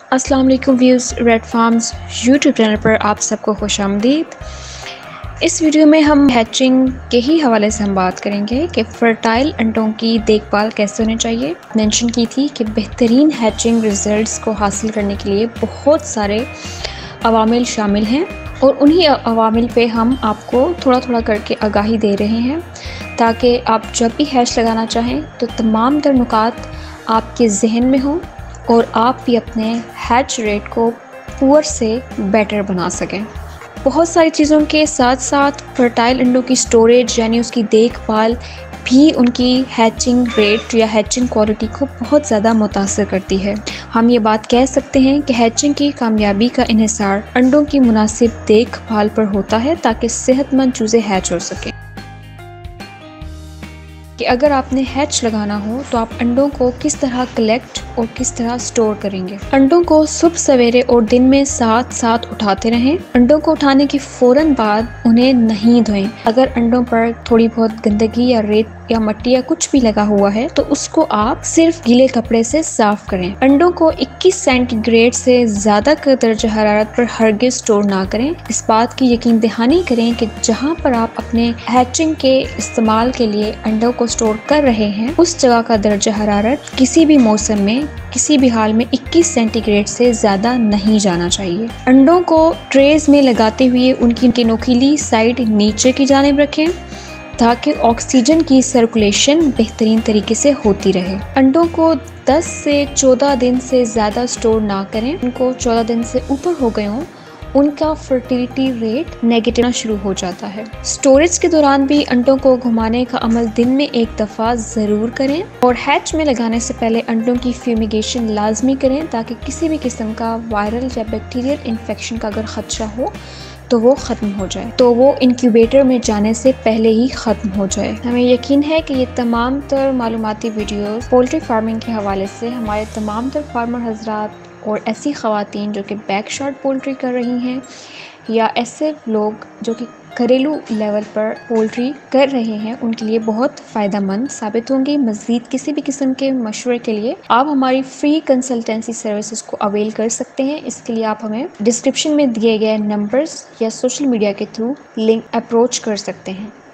अस्सलाम वालेकुम views, red farms YouTube channel पर आप सबको खुशामदीद। इस वीडियो में हम हैचिंग के ही हवाले से हम बात करेंगे कि फर्टाइल अंडों की देखभाल कैसे होनी चाहिए। मेंशन की थी कि बेहतरीन हैचिंग रिज़ल्ट्स को हासिल करने के लिए बहुत सारे अवामिल शामिल हैं और उन्हीं अवामिल पे हम आपको थोड़ा थोड़ा करके आगाही दे रहे हैं ताकि आप जब भी हैच लगाना चाहें तो तमाम तर नुकात आपके जहन में हों और आप भी अपने हैच रेट को पुअर से बेटर बना सकें। बहुत सारी चीज़ों के साथ साथ फर्टाइल अंडों की स्टोरेज यानी उसकी देखभाल भी उनकी हैचिंग रेट या हैचिंग क्वालिटी को बहुत ज़्यादा मुतासर करती है। हम ये बात कह सकते हैं कि हैचिंग की कामयाबी का इन्हिसार अंडों की मुनासिब देखभाल पर होता है ताकि सेहतमंद चूज़े हैच हो सकें। कि अगर आपने हैच लगाना हो तो आप अंडों को किस तरह कलेक्ट और किस तरह स्टोर करेंगे। अंडों को सुबह सवेरे और दिन में साथ साथ उठाते रहें। अंडों को उठाने के फ़ौरन बाद उन्हें नहीं धोएं। अगर अंडों पर थोड़ी बहुत गंदगी या रेत या मिट्टी या कुछ भी लगा हुआ है तो उसको आप सिर्फ गीले कपड़े से साफ करें। अंडों को 21 सेंटीग्रेड से ज़्यादा का दर्जा हरारत पर हरगिज़ स्टोर ना करें। इस बात की यकीन दहानी करें कि जहां पर आप अपने हैचिंग के इस्तेमाल के लिए अंडों को स्टोर कर रहे हैं उस जगह का दर्जा हरारत किसी भी मौसम में किसी भी हाल में 21 सेंटीग्रेड से ज़्यादा नहीं जाना चाहिए। अंडों को ट्रेज में लगाते हुए उनकी नोकीली साइड नीचे की जानिब रखें ताकि ऑक्सीजन की सर्कुलेशन बेहतरीन तरीके से होती रहे। अंडों को 10 से 14 दिन से ज़्यादा स्टोर ना करें। उनको 14 दिन से ऊपर हो गए हों उनका फर्टिलिटी रेट नेगेटिव शुरू हो जाता है। स्टोरेज के दौरान भी अंडों को घुमाने का अमल दिन में एक दफ़ा ज़रूर करें और हैच में लगाने से पहले अंडों की फ्यूमिगेशन लाजमी करें ताकि किसी भी किस्म का वायरल या बैक्टीरियल इन्फेक्शन का अगर ख़दशा हो तो वो ख़त्म हो जाए, तो वो इंक्यूबेटर में जाने से पहले ही ख़त्म हो जाए। हमें यकीन है कि ये तमाम तर मालूमाती वीडियोस पोल्ट्री फार्मिंग के हवाले से हमारे तमाम तर फार्मर हजरात और ऐसी ख़वातीन जो कि बैक शॉट पोल्ट्री कर रही हैं या ऐसे लोग जो कि घरेलू लेवल पर पोल्ट्री कर रहे हैं उनके लिए बहुत फ़ायदेमंद साबित होंगी। मज़ीद किसी भी किस्म के मशवरे के लिए आप हमारी फ्री कंसल्टेंसी सर्विसेज को अवेल कर सकते हैं। इसके लिए आप हमें डिस्क्रिप्शन में दिए गए नंबर्स या सोशल मीडिया के थ्रू लिंक अप्रोच कर सकते हैं।